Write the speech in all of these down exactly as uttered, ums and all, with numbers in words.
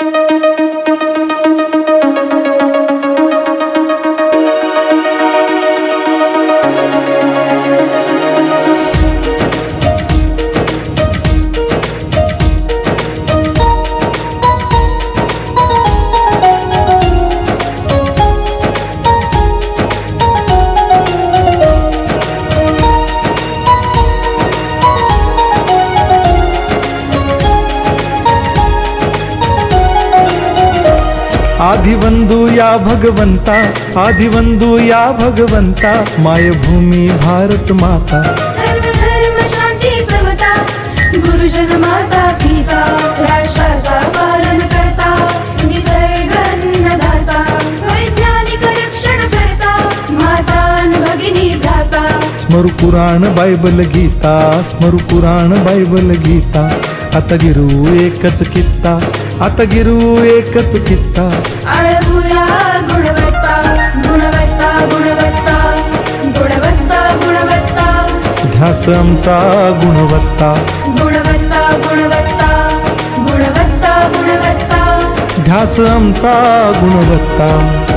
आदिवंदू या भगवंता, आदिवंदू या भगवंता, मायभूमी भारत माता, सर्व धर्म शांती समता, गुरुजन माता पिता, राष्ट्राचा पालन करता, निसर्ग अन्नदाता, वैज्ञानिक रक्षण करता, माता अन भगिनी भ्राता. स्मरु पुराण बायबल गीता, स्मरु पुराण बायबल गीता, आता गिरू एकच कित्ता, आता गिरू एकच कित्ता. आळवूया गुणवत्ता, गुणवत्ता, गुणवत्ता, गुणवत्ता, गुणवत्ता, ध्यास आमचा गुणवत्ता, गुणवत्ता, गुणवत्ता, गुणवत्ता, गुणवत्ता, ध्यास आमचा गुणवत्ता.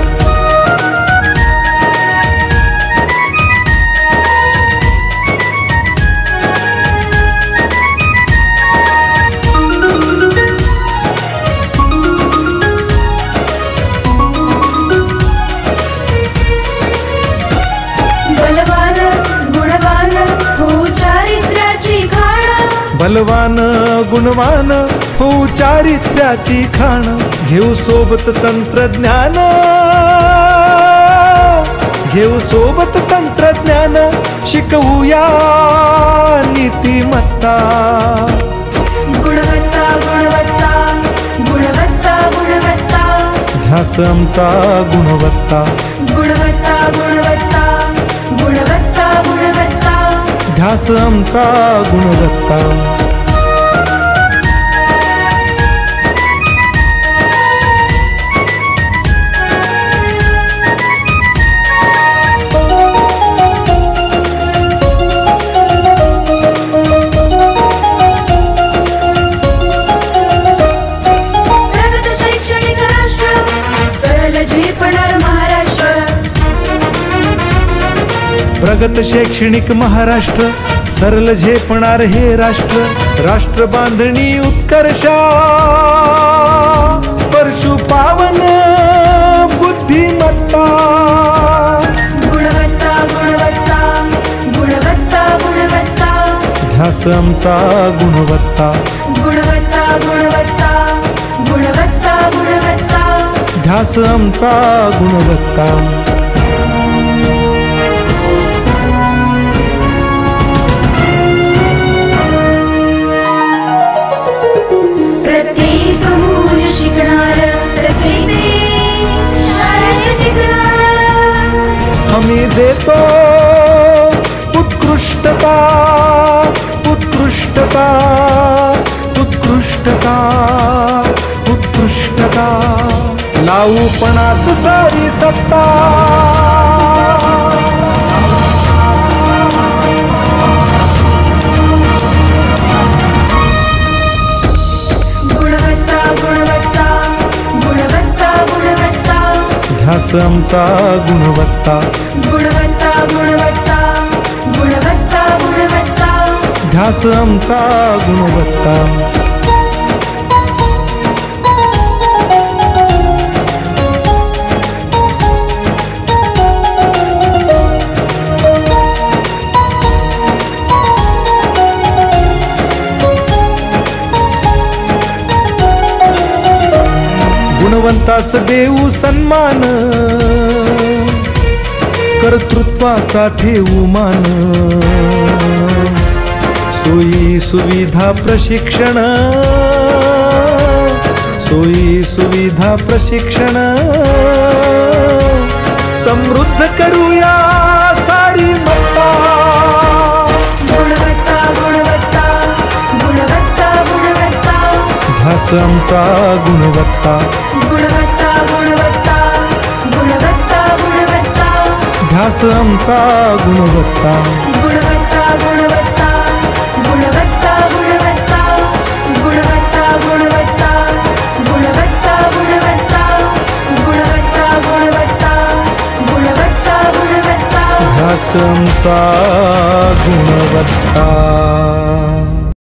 बलवान गुणवान हो चारित्र्याची खाण, घेऊ सोबत तंत्रज्ञान, घेऊ सोबत तंत्रज्ञान, शिकवूया नीतिमत्ता. गुणवत्ता, गुणवत्ता, गुणवत्ता, गुणवत्ता, ध्यास आमचा गुणवत्ता, गुणवत्ता, गुणवत्ता, गुणवत्ता, गुणवत्ता, ध्यास आमचा गुणवत्ता. प्रगत शैक्षणिक महाराष्ट्र, सरल झेपणार हे राष्ट्र, राष्ट्र बांधणी उत्कर्षा, परशु पावन बुद्धिमत्ता. गुणवत्ता, गुणवत्ता, गुणवत्ता, गुणवत्ता, ध्यास आमचा गुणवत्ता, गुणवत्ता, गुणवत्ता, गुणवत्ता, गुणवत्ता, ध्यास आमचा गुणवत्ता. प्रत्येक मूल शिकणार, तसे शाळेत टिकणार. हमी देतो उत्कृष्टता, उत्कृष्टता, उत्कृष्टता, उत्कृष्टता, लावू पणास सारी सत्ता. गुणवत्ता, गुणवत्ता, गुणवत्ता, गुणवत्ता, ध्यास आमचा गुणवत्ता, गुणवत्ता, गुणवत्ता, गुणवत्ता, गुणवत्ता, ध्यास आमचा गुणवत्ता. गुणवंतास देऊ सन्मान, कर्तृत्वाचा ठेवू मान, सोयी सुविधा प्रशिक्षण, सोयी सुविधा प्रशिक्षण, समृद्ध करूया सारी मत्ता. गुणवत्ता, गुणवत्ता, गुणवत्ता, गुणवत्ता, ध्यास आमचा गुणवत्ता, गुणवत्ता, गुणवत्ता, गुणवत्ता, गुणवत्ता, ध्यास आमचा गुणवत्ता. गुणवत्ता, गुणवत्ता, गुणवत्ता, गुणवत्ता, गुणवत्ता, गुणवत्ता, गुणवत्ता, समचा गुणवत्ता.